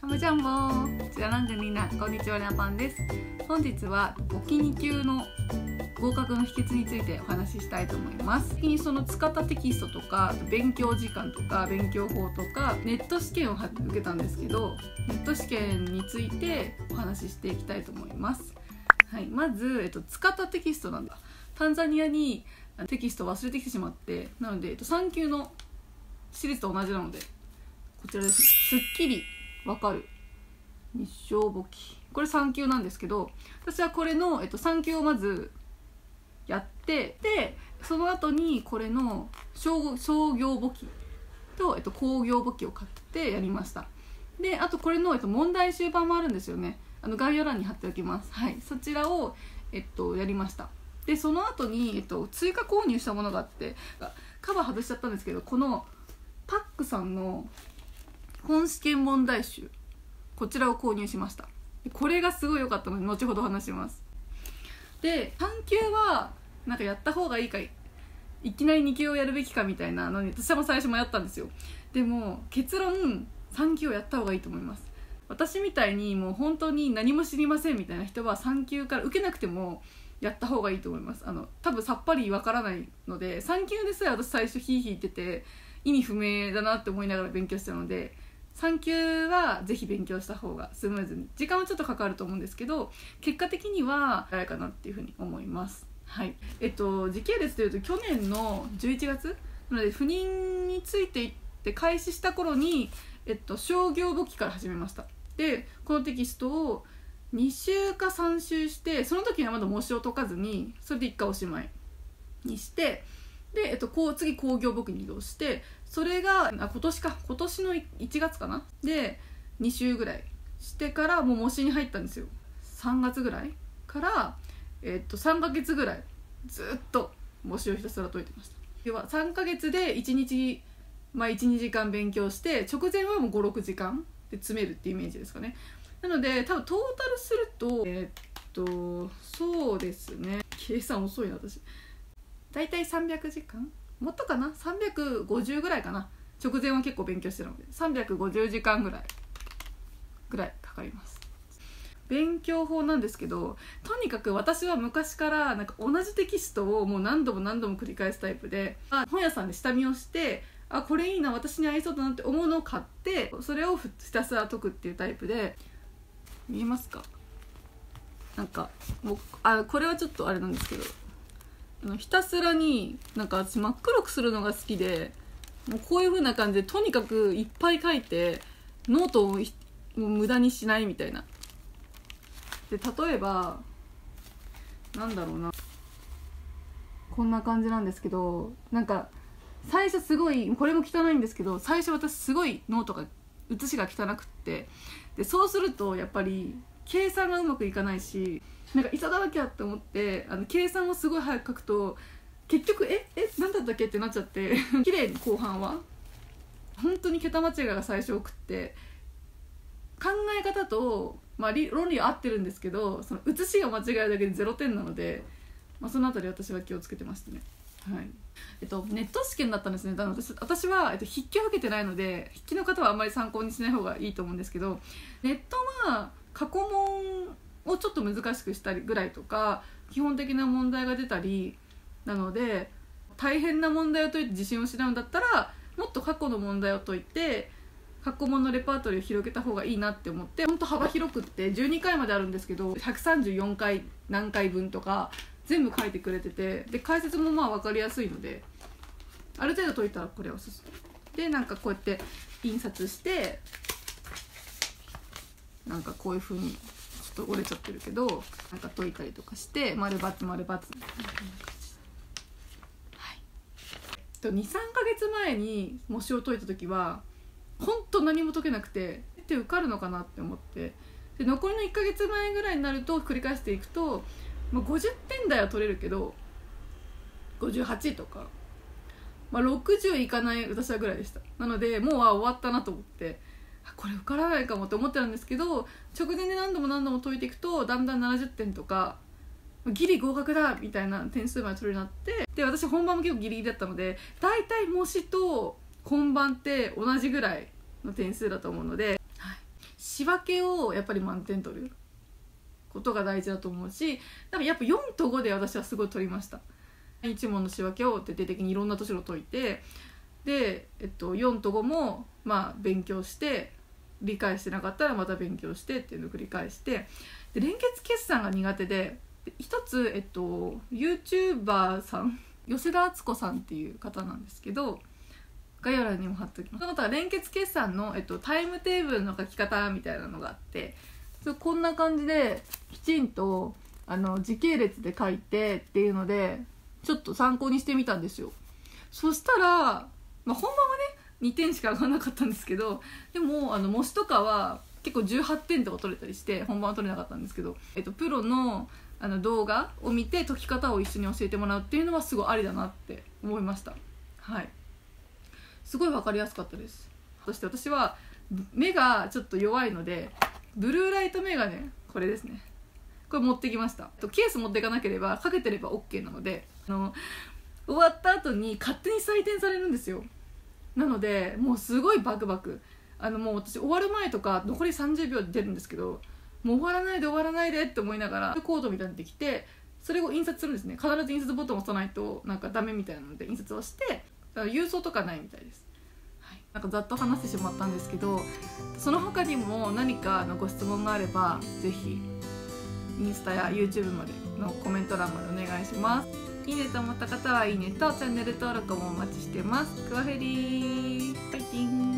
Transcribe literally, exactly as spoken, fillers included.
サムジャンボー、じゃらんじゃみんな、こんにちは、なパンです。本日は簿記に級の合格の秘訣についてお話ししたいと思います。先にその使ったテキストとか、勉強時間とか、勉強法とか、ネット試験を受けたんですけど、ネット試験についてお話ししていきたいと思います。はい、まず、えっと、使ったテキストなんだ。タンザニアにテキストを忘れてきてしまって、なので、えっと、さん級のシリーズと同じなので、こちらですね。すっきりわかる日照簿記、これさん級なんですけど、私はこれの、えっと、さん級をまずやって、でその後にこれの 商, 商業簿記と、えっと、工業簿記を買ってやりました。であとこれの、えっと、問題集版もあるんですよね。あの概要欄に貼っておきます。はい、そちらを、えっと、やりました。でその後に、えっと、追加購入したものがあって、カバー外しちゃったんですけど、このパックさんの本試験問題集、こちらを購入しました。これがすごい良かったので後ほど話します。でさん級はなんかやった方がいいか い, いきなりに級をやるべきかみたいなのに私も最初迷ったんですよ。でも結論さん級をやった方がいいと思います。私みたいにもう本当に何も知りませんみたいな人はさん級から受けなくてもやった方がいいと思います。あの多分さっぱりわからないので、さん級でさえ私最初ヒーヒー言ってて意味不明だなって思いながら勉強してたので、さん級はぜひ勉強した方がスムーズに、時間はちょっとかかると思うんですけど、結果的には早いかなっていうふうに思います。はい、えっと時系列というと去年のじゅういちがつなので、赴任についていって開始した頃に、えっと、商業簿記から始めました。でこのテキストをに週かさん週して、その時にはまだ模試を解かずに、それでいっかいおしまいにして、で、えっと、こう次工業簿記に移動して、それがあ今年か今年のいちがつかなでに週ぐらいしてからもう模試に入ったんですよ。さんがつぐらいから、えっと、さんかげつぐらいずっと模試をひたすら解いてました。要はさんかげつでいちにち、まあ、いちにじかん勉強して、直前はもうごろくじかんで詰めるっていうイメージですかね。なので多分トータルするとえっとそうですね、計算遅いな私。だいたいさんびゃくじかんもっとかな、さんびゃくごじゅうぐらいかな。直前は結構勉強してるのでさんびゃくごじゅうじかんぐらいぐらいかかります。勉強法なんですけど、とにかく私は昔からなんか同じテキストをもう何度も何度も繰り返すタイプで、あ本屋さんで下見をして、あこれいいな、私に合いそうだなって思うのを買って、それをひたすら解くっていうタイプで、見えますか？なんかもうあこれはちょっとあれなんですけど、ひたすらになんか私真っ黒くするのが好きで、もうこういう風な感じでとにかくいっぱい書いてノートをもう無駄にしないみたいな。で例えばなんだろうな、こんな感じなんですけど、なんか最初すごいこれも汚いんですけど、最初私すごいノートが写しが汚くって、でそうするとやっぱり計算がうまくいかないし、なんか急がなきゃって思ってあの計算をすごい早く書くと結局ええ何だったっけってなっちゃって綺麗に後半は本当に桁間違いが最初多くって、考え方と、まあ、論理は合ってるんですけど、その写しが間違えるだけでゼロてんなので、まあ、そのあたり私は気をつけてましたね。はい、えっと、ネット試験だったんですね。私, 私は、えっと、筆記を受けてないので、筆記の方はあんまり参考にしない方がいいと思うんですけど、ネットは過去問をちょっと難しくしたりぐらいとか、基本的な問題が出たりなので、大変な問題を解いて自信を失うんだったらもっと過去の問題を解いて過去問のレパートリーを広げた方がいいなって思って、本当幅広くってじゅうにかいまであるんですけど、ひゃくさんじゅうよんかい何回分とか全部書いてくれてて、で解説もまあ分かりやすいので、ある程度解いたらこれを進めで、なんかこうやって印刷して、なんかこういう風にちょっと折れちゃってるけど、なんか解いたりとかして丸×丸×みたいな感じ。はい、にさんかげつまえに模試を解いた時は本当何も解けなくて、って受かるのかなって思って、で残りのいっかげつまえぐらいになると繰り返していくと、まあ、ごじゅってん台は取れるけどごじゅうはちとか、まあ、ろくじゅういかない私はぐらいでした。なのでもうは終わったなと思って、これ受からないかもって思ってたんですけど、直前で何度も何度も解いていくとだんだんななじゅってんとかギリ合格だみたいな点数まで取れるようになって、で私本番も結構ギリギリだったので、だいたい模試と本番って同じぐらいの点数だと思うので、はい、 仕分けをやっぱり満点取ることが大事だと思うし、だからやっぱよんとごで私はすごい取りました。一問の仕分けを徹底的にいろんな年を解いて、で、えっと、よんとごもまあ勉強して、理解してなかったらまた勉強してっていうのを繰り返して、で連結決算が苦手で、で一つ、えっと、YouTuber さん吉田敦子さんっていう方なんですけど、概要欄にも貼っておきます。その方は連結決算の、えっと、タイムテーブルの書き方みたいなのがあって、こんな感じできちんとあの時系列で書いてっていうのでちょっと参考にしてみたんですよ。そしたら、まあ、本番はねにてんしか上がらなかったんですけど、でもあの模試とかは結構じゅうはってんとか取れたりして本番は取れなかったんですけど、えっと、プロのあの動画を見て解き方を一緒に教えてもらうっていうのはすごいありだなって思いました。はい、すごい分かりやすかったです。そして私は目がちょっと弱いのでブルーライトメガネ、これですね、これ持ってきました。ケース持っていかなければかけてれば OK なので、あの終わった後に勝手に採点されるんですよ。なのでもうすごいバクバク、あのもう私終わる前とか残りさんじゅうびょうで出るんですけど、もう終わらないで終わらないでって思いながらコードみたいにできて、それを印刷するんですね。必ず印刷ボタンを押さないとなんかダメみたいなので印刷をして、だから郵送とかないみたいです。なんかざっと話してしまったんですけど、その他にも何かのご質問があればぜひインスタや YouTube までのコメント欄までお願いします。いいねと思った方はいいねとチャンネル登録もお待ちしてます。クワヘリーファイティング。